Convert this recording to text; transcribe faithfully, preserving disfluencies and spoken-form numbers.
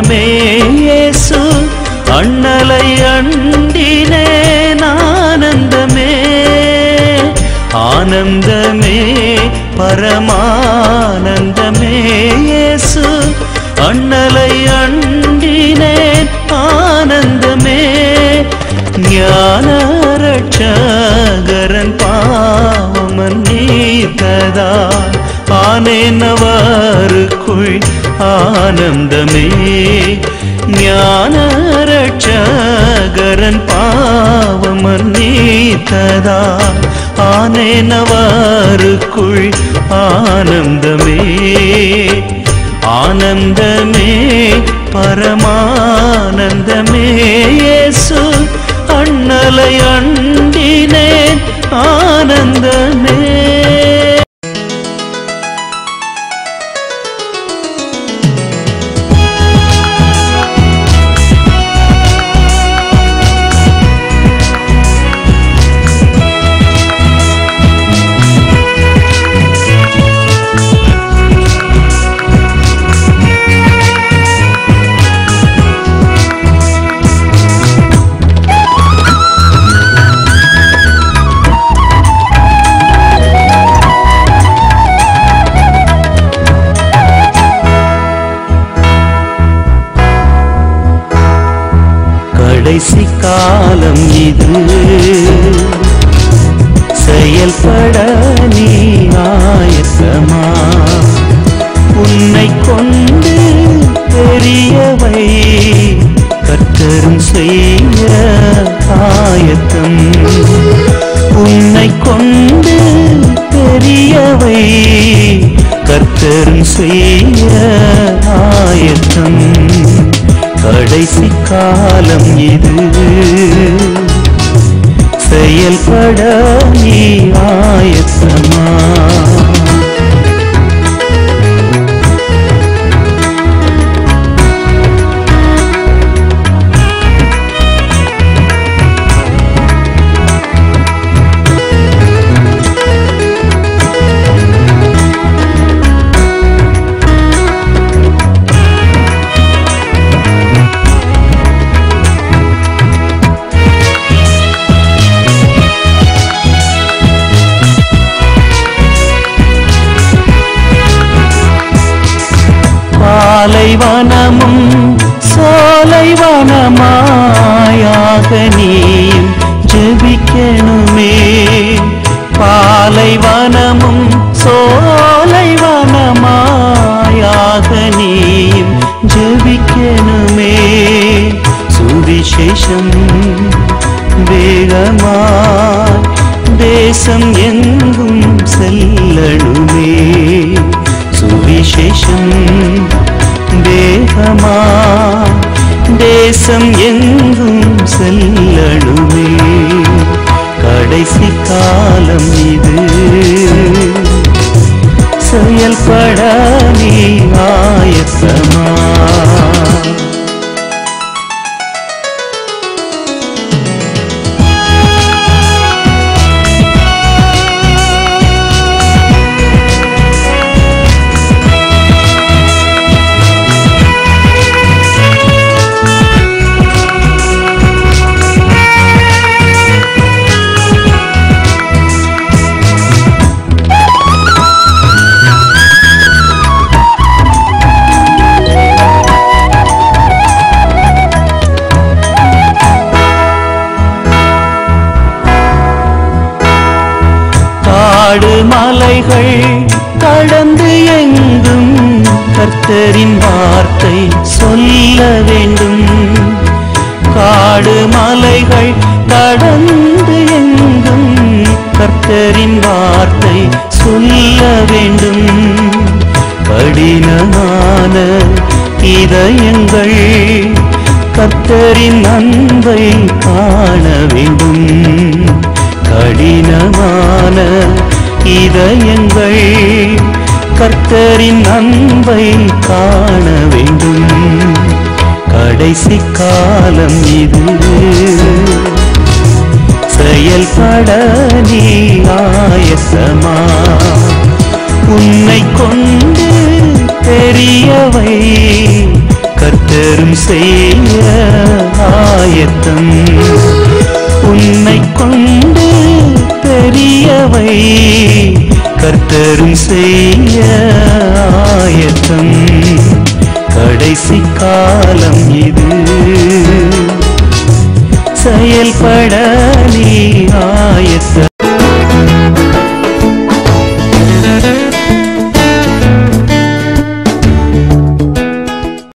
ஆனந்தமே இயேசு அண்ணலை அண்டினேன் ஆனந்தமே ஆனந்தமே பரமானந்தமே இயேசு அண்ணலை அண்டினேன் ஆனந்தமே ஞான ரட்சகரன் பாவமன் நீத்ததா ஆனேனவருக்குள் ஆனந்தமே ஞான ரட்சகரன் பாவமன் நீத்ததா ஆனேனவருக்குள் ஆனந்தமே ஆனந்தமே பரமானந்தமே இயேசு அண்ணலை அண்டினேன் ஆனந்தமே கடைசி காலம் இது செயல்பட நீ ஆயத்தமா உன்னை கொண்டு பெரியவை கர்த்தரும் செய்ய ஆயத்தம் உன்னை கொண்டு பெரியவை கர்த்தரும் செய்ய ஆயத்தம் கடைசி காலம் இது செயல்பட நீ ஆயத்தமா பாலைவனமும் சோலைவனமாயாக நீயும் ஜெபிக்கணுமே பாலைவனமும் சோலைவனமாயாக நீயும் ஜெபிக்கணுமே சுவிசேஷம் வேகமாய் தேசம் எங்கும் செல்லணுமே சுவிசேஷம் தேகமா தேசம் எங்கும் செல்லணுமே கடைசி காலம் இது செயல்பட நீ ஆயத்தமா காடு மலைகள் கடந்து எங்கும் கர்த்தரின் வார்த்தை சொல்ல வேண்டும் காடு மலைகள் கடந்து எங்கும் கர்த்தரின் வார்த்தை சொல்ல வேண்டும் கடினமான இதயங்கள் கர்த்தரின் அன்பை காண வேண்டும் கடினமான இதயங்கள் கர்த்தரின் அன்பை காண வேண்டும் கடைசி காலம் இது செயல்பட நீ ஆயத்தமா உன்னை கொண்டு பெரியவை கர்த்தரும் செய்ய ஆயத்தம். உன்னை கொண்டு பெரியவை கர்த்தரும் செய்ய ஆயத்தம். கடைசி காலம் இது, செயல்பட நீ